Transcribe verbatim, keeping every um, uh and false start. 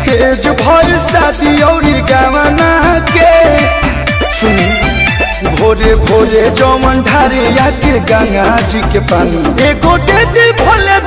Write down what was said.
तेज भइल शादी और गवना के। सुनी भोरे भोरे जौवन ढारे आके गंगा जी के पानी एगो दे दी भोले